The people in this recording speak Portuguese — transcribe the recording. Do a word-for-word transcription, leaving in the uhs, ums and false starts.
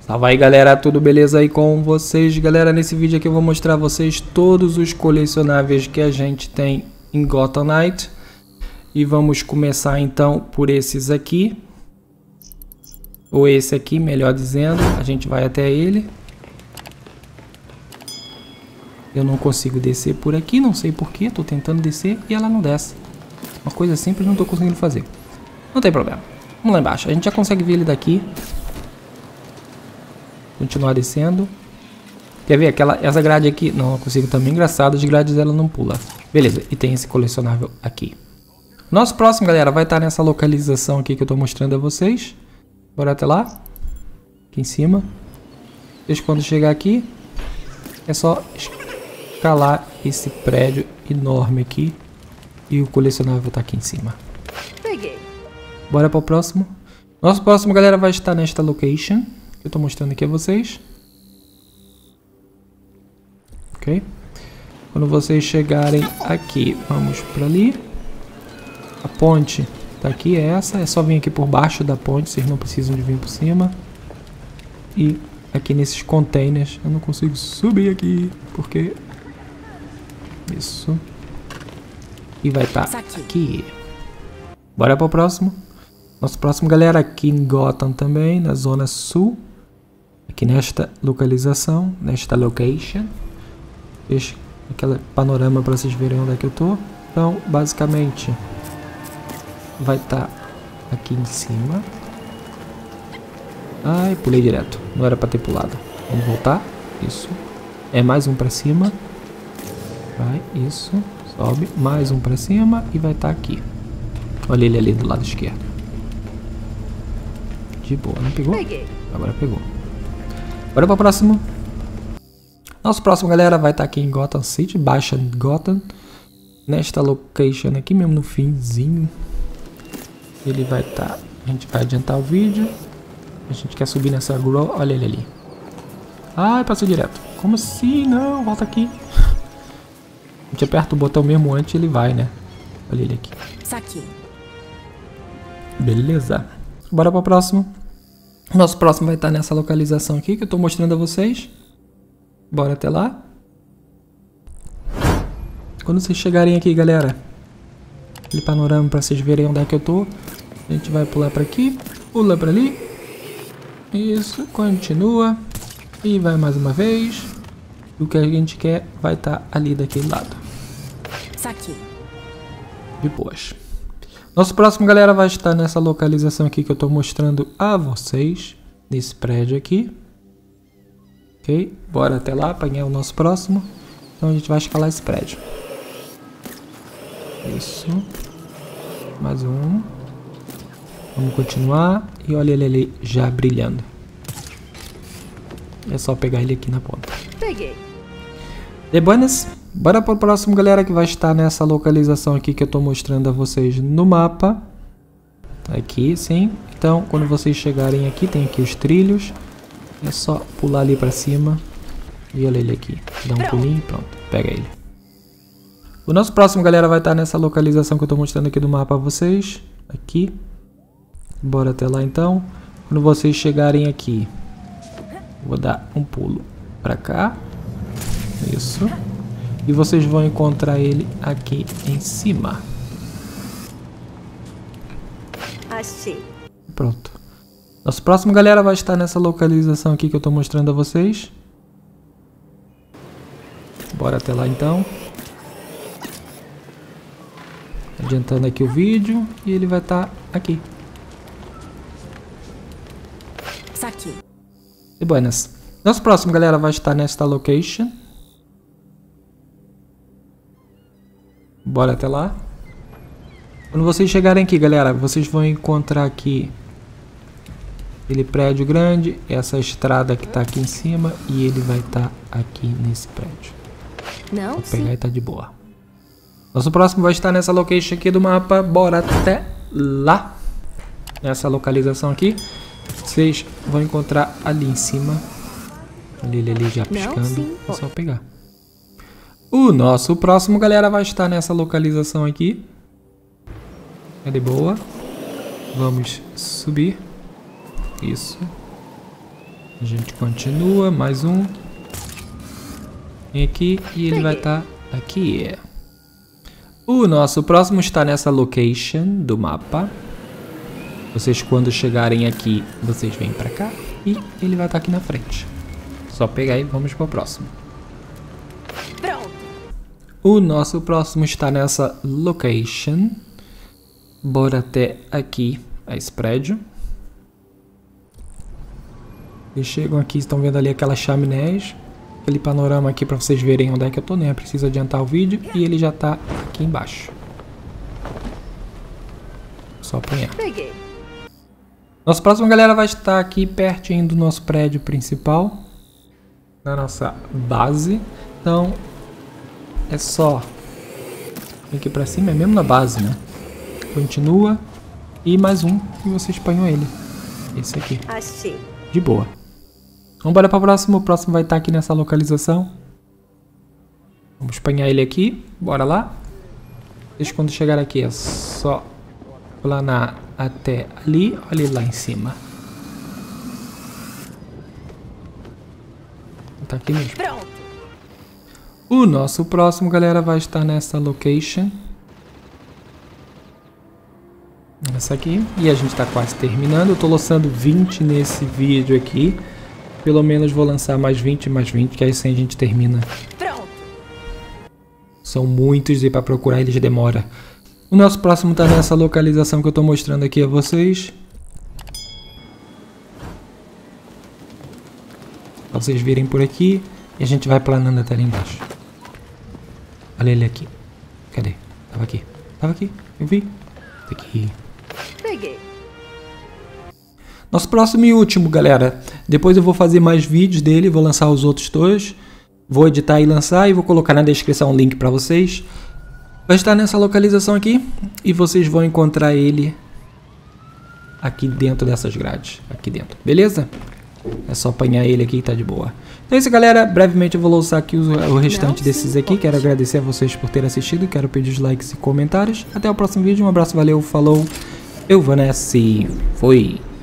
Salve aí galera, tudo beleza aí com vocês? Galera, nesse vídeo aqui eu vou mostrar a vocês todos os colecionáveis que a gente tem em Gotham Knight. E vamos começar então por esses aqui. Ou esse aqui, melhor dizendo. A gente vai até ele. Eu não consigo descer por aqui, não sei porquê. Estou tentando descer e ela não desce. Uma coisa simples, não estou conseguindo fazer. Não tem problema. Vamos lá embaixo. A gente já consegue ver ele daqui. Continuar descendo. Quer ver aquela, essa grade aqui? Não, eu consigo também. Engraçado, as grades ela não pula. Beleza, e tem esse colecionável aqui. Nosso próximo, galera, vai estar nessa localização aqui que eu estou mostrando a vocês. Bora até lá. Aqui em cima. Desde quando chegar aqui, é só escalar esse prédio enorme aqui. E o colecionável está aqui em cima. Peguei. Bora para o próximo. Nosso próximo, galera, vai estar nesta location que eu estou mostrando aqui a vocês. Ok? Quando vocês chegarem aqui, vamos para ali. A ponte tá aqui, é essa. É só vir aqui por baixo da ponte, vocês não precisam de vir por cima. E aqui nesses containers, eu não consigo subir aqui, porque... Isso. E vai estar tá aqui. Bora para o próximo. Nosso próximo, galera, aqui em Gotham também, na zona sul. Aqui nesta localização, nesta location. Deixa aquele panorama para vocês verem onde é que eu tô. Então, basicamente, vai estar tá aqui em cima. Ai, pulei direto. Não era para ter pulado. Vamos voltar. Isso. É mais um para cima. Vai, isso. Sobe. Mais um para cima e vai estar tá aqui. Olha ele ali do lado esquerdo. De boa, não pegou? Peguei. Agora pegou. Bora para o próximo. Nosso próximo, galera, vai estar tá aqui em Gotham City. Baixa Gotham. Nesta location aqui mesmo no finzinho. Ele vai estar... Tá, a gente vai adiantar o vídeo. A gente quer subir nessa grow. Olha ele ali. Ai, passou direto. Como assim? Não, volta aqui. A gente aperta o botão mesmo antes ele vai, né? Olha ele aqui. Saquei. Beleza. Bora para o próximo. Nosso próximo vai estar nessa localização aqui que eu estou mostrando a vocês. Bora até lá. Quando vocês chegarem aqui, galera, aquele panorama para vocês verem onde é que eu tô. A gente vai pular para aqui, pula para ali. Isso, continua. E vai mais uma vez. E o que a gente quer vai estar ali daquele lado. Saquei. De boas. Nosso próximo, galera, vai estar nessa localização aqui que eu estou mostrando a vocês. Nesse prédio aqui. Ok? Bora até lá apanhar o nosso próximo. Então a gente vai escalar esse prédio. Isso. Mais um. Vamos continuar. E olha ele ali já brilhando. É só pegar ele aqui na ponta. Peguei. De buenas. Bora para o próximo, galera, que vai estar nessa localização aqui que eu estou mostrando a vocês no mapa. Aqui, sim. Então, quando vocês chegarem aqui, tem aqui os trilhos. É só pular ali para cima. E olha ele aqui. Dá um pulinho e pronto. Pega ele. O nosso próximo, galera, vai estar nessa localização que eu estou mostrando aqui do mapa a vocês. Aqui. Bora até lá, então. Quando vocês chegarem aqui, vou dar um pulo para cá. Isso. E vocês vão encontrar ele aqui em cima. Achei. Pronto. Nosso próximo, galera, vai estar nessa localização aqui que eu estou mostrando a vocês. Bora até lá, então. Adiantando aqui o vídeo. E ele vai estar aqui. Saquei. E buenas. Nosso próximo, galera, vai estar nesta location. Bora até lá. Quando vocês chegarem aqui, galera, vocês vão encontrar aqui aquele prédio grande, essa estrada que tá aqui em cima e ele vai estar tá aqui nesse prédio. Não, Vou pegar sim. e tá de boa. Nosso próximo vai estar nessa location aqui do mapa. Bora até lá. Nessa localização aqui. Vocês vão encontrar ali em cima. Ali, ele ali já piscando. Não, sim. É só pegar. O nosso próximo, galera, vai estar nessa localização aqui. É de boa. Vamos subir. Isso. A gente continua, mais um. Vem aqui e ele vai estar aqui. O nosso próximo está nessa location do mapa. Vocês quando chegarem aqui, vocês vêm pra cá e ele vai estar aqui na frente. Só pegar e vamos pro próximo. Pronto. O nosso próximo está nessa location. Bora até aqui, a esse prédio. Eles chegam aqui, estão vendo ali aquelas chaminés. Aquele panorama aqui para vocês verem onde é que eu tô, né? Preciso adiantar o vídeo e ele já tá aqui embaixo. Só apanhar. Peguei. Nosso próximo, galera, vai estar aqui pertinho do nosso prédio principal. Na nossa base. Então, é só vir aqui pra cima, é mesmo na base, né? Continua. E mais um e você espanhou ele. Esse aqui. Achei. De boa. Vamos embora para o próximo. O próximo vai estar aqui nessa localização. Vamos espanhar ele aqui. Bora lá. Deixa quando chegar aqui é só planar até ali. Olha ele lá em cima. Tá aqui mesmo. Pronto. O nosso próximo, galera, vai estar nessa location. Essa aqui. E a gente tá quase terminando. Eu tô lançando vinte nesse vídeo aqui. Pelo menos vou lançar mais vinte, mais vinte, que aí assim a gente termina. Pronto. São muitos e para procurar eles demora. O nosso próximo tá nessa localização que eu tô mostrando aqui a vocês. Pra vocês virem por aqui e a gente vai planando até lá embaixo. Olha ele aqui. Cadê? Tava aqui. Tava aqui. Eu vi. Tá aqui. Peguei. Nosso próximo e último, galera. Depois eu vou fazer mais vídeos dele, vou lançar os outros dois. Vou editar e lançar e vou colocar na descrição o link para vocês. Vai estar nessa localização aqui e vocês vão encontrar ele aqui dentro dessas grades. Aqui dentro, beleza? É só apanhar ele aqui e tá de boa. Então é isso, galera. Brevemente eu vou lançar aqui o, o restante desses aqui. Quero agradecer a vocês por terem assistido. Quero pedir os likes e comentários. Até o próximo vídeo. Um abraço, valeu, falou. Eu vou nessa e fui.